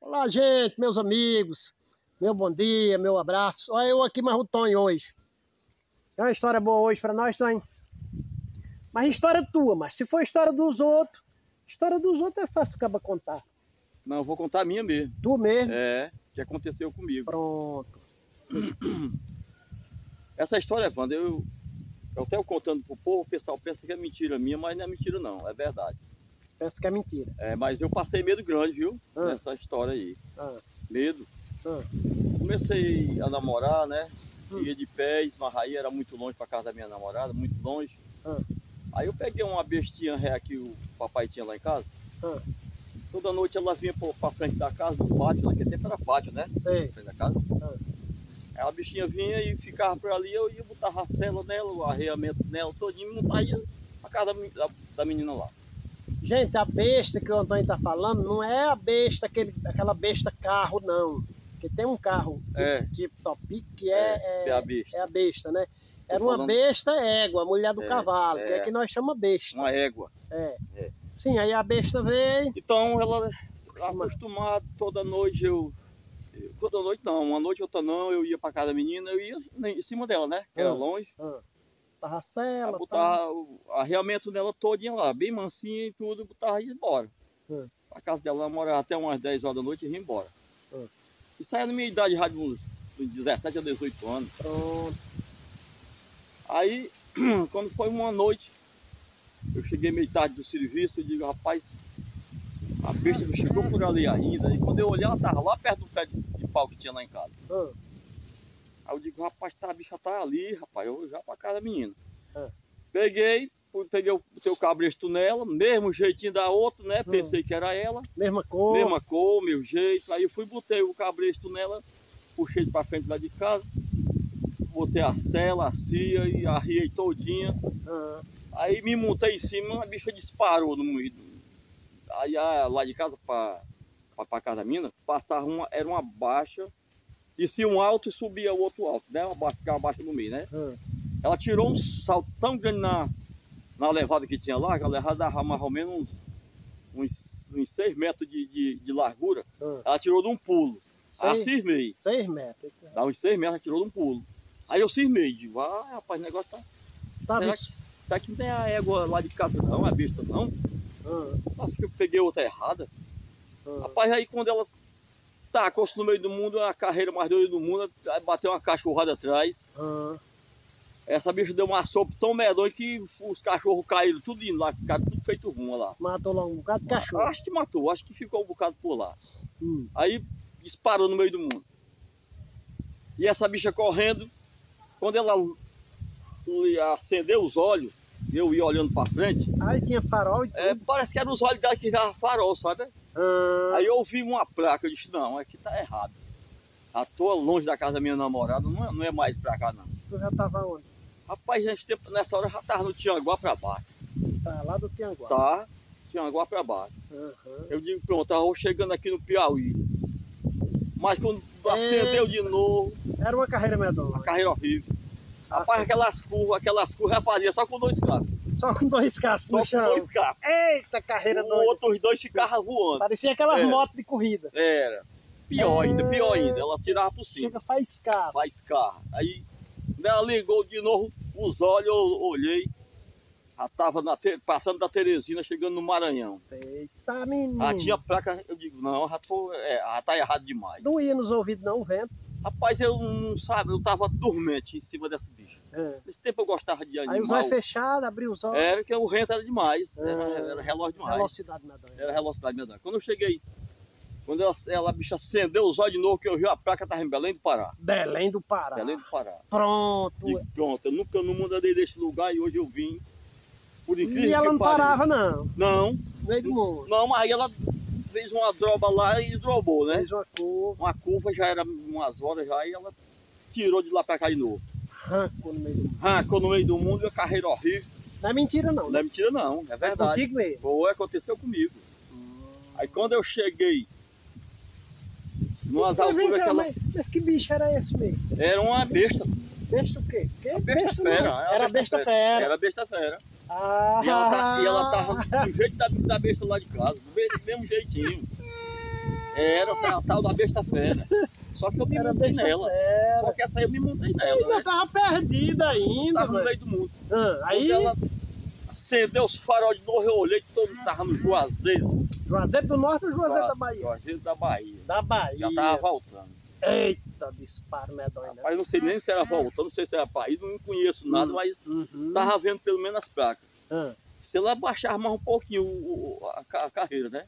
Olá, gente, meus amigos, meu bom dia, meu abraço. Olha eu aqui mais o Tonho hoje. Tem uma história boa hoje pra nós, Tonho. Mas história tua, mas se for história dos outros é fácil o cara contar. Não, eu vou contar a minha mesmo. Tu mesmo? É, que aconteceu comigo. Pronto. Essa história, Wander, eu até contando pro povo, o pessoal pensa que é mentira minha, mas não é mentira não, é verdade. Pensa que é mentira. É, mas eu passei medo grande, viu? Nessa história aí. Medo. Comecei a namorar, né? Ia de pé, Esmarraí era muito longe pra casa da minha namorada, muito longe. Aí eu peguei uma bestinha ré que o papai tinha lá em casa. Toda noite ela vinha pra frente da casa, do pátio, naquele tempo era pátio, né? Sei. Frente da casa. Aí a bichinha vinha e ficava por ali, eu ia botar a cela nela, o arreamento nela todinho e montar a casa da menina lá. Gente, a besta que o Antônio tá falando não é a besta, aquela besta carro, não. Porque tem um carro tipo Topic que é a besta, né? Era uma besta égua, a mulher do cavalo, que é que nós chamamos besta. Uma égua. Sim, aí a besta veio. Então ela acostumada, toda noite toda noite não, uma noite outra não, eu ia pra casa da menina, eu ia em cima dela, né? Que era longe. Botava a cela, botava o arreamento dela todinha lá, bem mansinha e tudo, botava e ia embora. A casa dela, ela morava até umas 10 horas da noite e ia embora. Isso aí na minha idade, já de uns 17 a 18 anos. Pronto. Aí, quando foi uma noite, eu cheguei meio tarde do serviço, eu digo, rapaz, a besta não chegou por ali ainda. E quando eu olhei, ela estava lá perto do pé de pau que tinha lá em casa. Aí eu digo, rapaz, a bicha tá ali, rapaz, eu já pra casa da menina. Peguei o cabresto nela, mesmo jeitinho da outra, né? Pensei que era ela. Mesma cor. Mesma cor, meu jeito. Aí eu fui, botei o cabresto nela, puxei pra frente lá de casa, botei a cela, a cia e arriei todinha. Aí me montei em cima, a bicha disparou no meio. Aí lá de casa pra casa da mina, passava era uma baixa, descia um alto e subia o outro alto, né? Ficava baixa no meio, né? Ela tirou um salto tão grande na levada que tinha lá, que a levada dava mais ou menos uns 6 metros de largura. Ela tirou de um pulo. Aí eu cismei. 6 metros. Dá uns 6 metros, ela tirou de um pulo. Aí eu cismei, digo, rapaz, o negócio tá... Será que não tem a égua lá de casa não, a besta não? Nossa, que eu peguei outra errada. Rapaz, aí quando ela tacou-se no meio do mundo, a carreira mais doida do mundo, aí bateu uma cachorrada atrás. Essa bicha deu uma sopa tão medonha que os cachorros caíram tudo indo lá, ficaram tudo feito rumo lá. Matou lá um bocado de cachorro? Acho que matou, acho que ficou um bocado por lá. Aí disparou no meio do mundo. E essa bicha correndo, quando ela acendeu os olhos, eu ia olhando pra frente. Aí tinha farol e tudo. Parece que eram os olhos dela que davam farol, sabe? Aí eu ouvi uma placa, eu disse, não, aqui tá errado. Já tô longe da casa da minha namorada, não é mais pra cá não. Tu já tava onde? Rapaz, nessa hora eu já tava no Tianguá pra baixo. Tá lá do Tianguá? Tá, Tianguá pra baixo. Eu digo, pronto, eu vou chegando aqui no Piauí. Mas quando acendeu de novo... Era uma carreira medonha. Uma carreira horrível. Rapaz, aquelas curvas eu fazia só com 2 cascos. Só com 2 cascos no chão? Só com 2 cascos. Eita, carreira doida. Outros 2 ficavam voando. Parecia aquelas motos de corrida. Era. Pior ainda. Ela tirava por cima. Chega faiscava. Faiscava. Aí, quando ela ligou de novo os olhos, eu olhei. Já tava passando da Teresina, chegando no Maranhão. Eita, menino. Já tinha placa, eu digo, não, já tá errado demais. Doía nos ouvidos não, o vento? Rapaz, eu não sabe, eu tava dormente em cima dessa bicha. Nesse tempo eu gostava de animal. Aí os olhos fechados, abriu os olhos. Era que o vento era demais, era relógio demais. Velocidade medonha. Era velocidade medonha. Quando eu cheguei, quando a bicha acendeu os olhos de novo, que eu vi a placa, tava em Belém do Pará. Belém do Pará. Belém do Pará. Pronto. Digo, pronto, eu nunca no mundo andei desse lugar e hoje eu vim. Por incrível e ela não parava não? Não. No meio do mundo? Não, mas aí ela fez uma droba lá e drobou, né? Fez uma curva. Uma curva, já era umas horas já, e ela tirou de lá pra cá de novo. Arrancou no meio do mundo. Arrancou no meio do mundo e a carreira horrível. Não é mentira não. Não é mentira não, é verdade. É contigo mesmo? Foi, aconteceu comigo. Aí quando eu cheguei, numas alturas que ela... Mas que bicho era esse mesmo? Era uma besta. Besta o quê? A besta fera. Era besta fera. Era besta fera. E ela tava do jeito da besta lá de casa, do mesmo jeitinho. Era a tal da besta fera. Só que eu me montei nela. Só que essa aí eu me montei nela. Ainda né? Tava perdida ainda. Tava no meio do mundo. Aí ela acendeu os farol de novo, eu olhei, todo tava no Juazeiro. Juazeiro do Norte ou Juazeiro da Bahia? Juazeiro da Bahia. Da Bahia. Já tava voltando. Eita, disparo medonho. Rapaz, não sei nem se era voltando, não sei se era país, não conheço nada, mas tava vendo pelo menos as placas. Se ela baixar mais um pouquinho a carreira, né?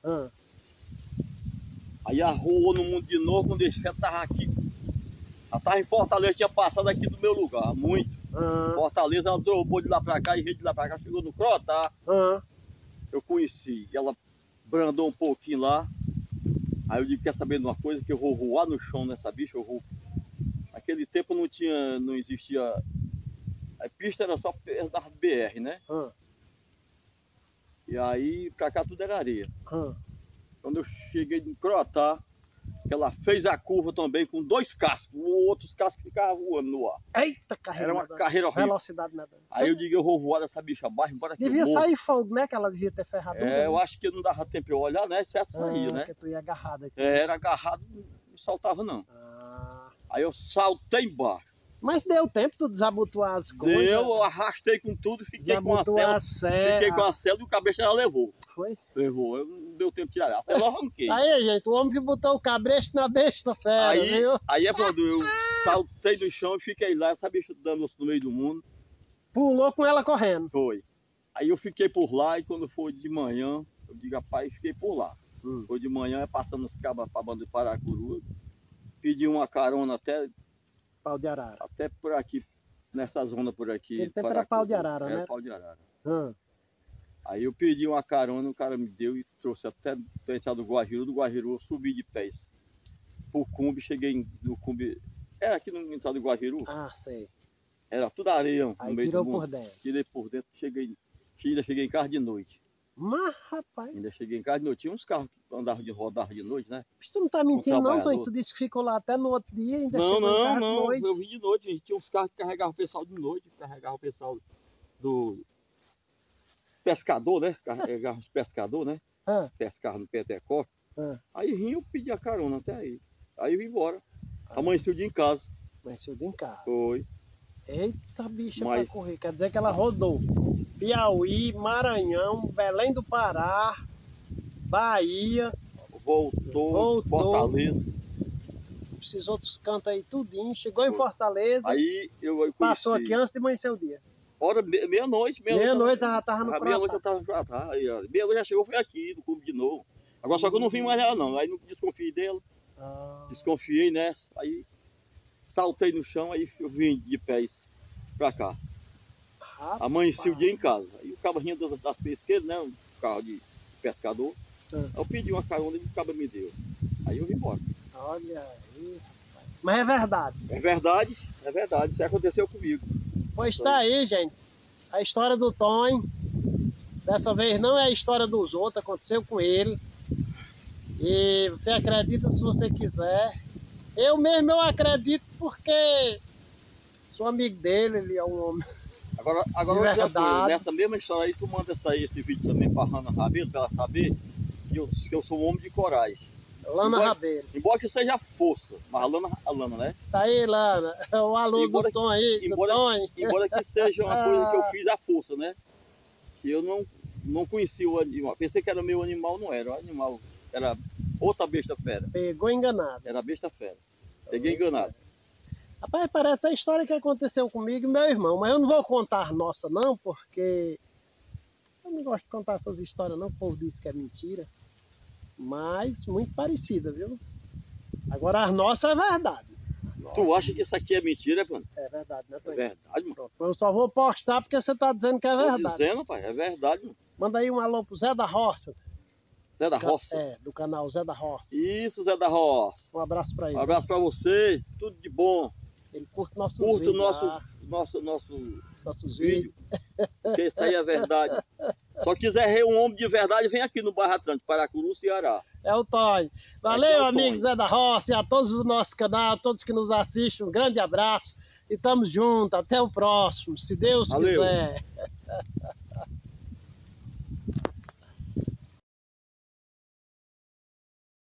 Aí arruou no mundo de novo, quando esse feto tava aqui. Ela tava em Fortaleza, tinha passado aqui do meu lugar, muito. Fortaleza, ela derrubou de lá pra cá, e veio de lá pra cá, chegou no Crotá. Eu conheci, ela brandou um pouquinho lá. Aí eu digo, quer saber de uma coisa? Que eu vou voar no chão nessa bicha, eu vou. Naquele tempo não existia. A pista era só perto da BR, né? E aí pra cá tudo era areia. Quando eu cheguei no Crotá, ela fez a curva também com 2 cascos, outros cascos ficavam voando no ar. Eita, carreira. Era uma carreira horrível. Velocidade medonha. Aí eu digo, eu vou voar dessa bicha abaixo, embora que devia sair fogo, né? Que ela devia ter ferradura. Eu acho que não dava tempo eu olhar, né? Certo, saía, né? Porque tu ia agarrado aqui. Era agarrado, não saltava não. Aí eu saltei embaixo. Mas deu tempo, tu desabotoar as coisas? Eu arrastei com tudo, fiquei com a cela. Fiquei com a cela e o cabeça ela levou. Foi? Levou, eu não deu tempo de tirar. A cela eu arranquei. Aí, gente, o homem que botou o cabresto na besta fera, viu? Aí é quando eu saltei do chão e fiquei lá, essa bicha dando no meio do mundo. Pulou com ela correndo? Foi. Aí eu fiquei por lá e quando foi de manhã, eu digo, rapaz, fiquei por lá. Foi de manhã, passando os cabos para a banda de Paracuru, pedi uma carona até... Pau de arara. Até por aqui, nessa zona por aqui. Aquele tempo era pau de arara, né? Pau de arara. Aí eu pedi uma carona, o cara me deu e trouxe até do Guajiru eu subi de pés. Por Cumbe, cheguei no Cumbe. Era aqui no estado do Guajiru? Sei. Era tudo areia no aí meio tirou do mundo. Por dentro. Tirei por dentro, ainda cheguei em casa de noite. Mas, rapaz... Ainda cheguei em casa de noite. Tinha uns carros que rodavam de noite, né? Mas tu não tá mentindo não, Tony? Tu disse que ficou lá até no outro dia, ainda chegou em casa de noite. Eu vim de noite, gente. Tinha uns carros que carregavam o pessoal de noite, carregavam o pessoal do pescador, né? Carregavam os pescadores, né? Pescavam no Pentecostes. Aí vim, eu pedi a carona até aí. Aí eu vim embora. Amanheci o dia em casa. Amanheci o dia em casa. Foi. Eita, bicha, pra correr. Quer dizer que ela rodou Piauí, Maranhão, Belém do Pará, Bahia. Voltou. Fortaleza. Esses outros cantos aí, tudinho. Chegou em Fortaleza. Aí eu conheci. Passou aqui antes de amanhecer o dia. Hora meia-noite. Meia-noite já tava no Crotá. Meia-noite eu tava no Crotá. Meia-noite já chegou, foi aqui, no clube de novo. Agora só que eu não vim mais nela não. Aí não desconfiei dela. Desconfiei nessa. Aí saltei no chão, aí eu vim de pés pra cá. Amanheci o dia em casa. Aí o carrinho das pesqueiras, né? Um carro de pescador. Eu pedi uma carona e o cabra me deu. Aí eu vim embora. Olha aí, rapaz. Mas é verdade. É verdade, é verdade. Isso aconteceu comigo. Pois tá aí, gente. A história do Tony. Dessa vez não é a história dos outros, aconteceu com ele. E você acredita se você quiser. Eu mesmo acredito porque sou amigo dele, ele é um homem. Agora nessa mesma história aí, tu manda esse vídeo também pra Lana Rabelo, pra ela saber que eu sou um homem de coragem. Lana Rabelo. Embora que seja força, mas a Lana, né? Tá aí, Lana. O alô do Tom aí, embora que seja uma coisa que eu fiz à força, né? Que eu não conhecia o animal. Pensei que era meu animal, não era. O animal era outra besta fera. Pegou enganado. Era besta fera. Peguei enganado. Rapaz, parece a história que aconteceu comigo e meu irmão, mas eu não vou contar a nossa não, porque eu não gosto de contar essas histórias não, o povo diz que é mentira, mas muito parecida, viu? Agora as nossas é verdade. Tu acha que isso aqui é mentira, mano? É verdade, né, Tony? É verdade, mano. Eu só vou postar porque você tá dizendo que é verdade. Tô dizendo, pai, é verdade, mano. Manda aí um alô pro Zé da Roça. Zé da Roça? É, do canal Zé da Roça. Isso, Zé da Roça. Um abraço pra ele. Um abraço pra você, tudo de bom. Ele curte nossos vídeos. Nossos vídeos. Porque isso aí é verdade. Só quiser ver um homem de verdade, vem aqui no bairro Atlântico, Paracuru, Ceará. É o Tony. Valeu, amigo Zé da Roça, e a todos do nosso canal, a todos que nos assistem, um grande abraço. E tamo junto, até o próximo, se Deus quiser.